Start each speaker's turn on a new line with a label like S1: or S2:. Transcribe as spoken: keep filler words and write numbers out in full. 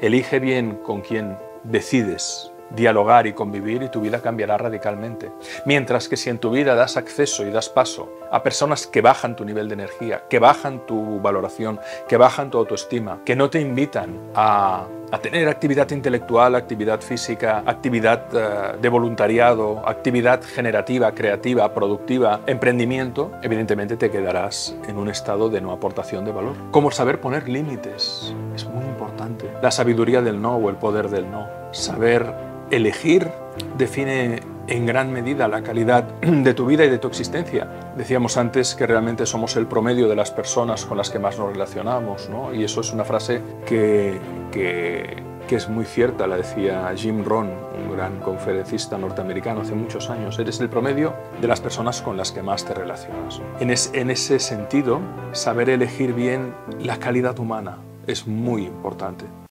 S1: Elige bien con quién decides dialogar y convivir y tu vida cambiará radicalmente. Mientras que si en tu vida das acceso y das paso a personas que bajan tu nivel de energía, que bajan tu valoración, que bajan tu autoestima, que no te invitan a, a tener actividad intelectual, actividad física, actividad uh, de voluntariado, actividad generativa, creativa, productiva, emprendimiento, evidentemente te quedarás en un estado de no aportación de valor. Como saber poner límites es muy importante. La sabiduría del no o el poder del no. Saber elegir define en gran medida la calidad de tu vida y de tu existencia. Decíamos antes que realmente somos el promedio de las personas con las que más nos relacionamos, ¿no? Y eso es una frase que, que, que es muy cierta, la decía Jim Rohn, un gran conferencista norteamericano hace muchos años. Eres el promedio de las personas con las que más te relacionas. En, es, en ese sentido, saber elegir bien la calidad humana es muy importante.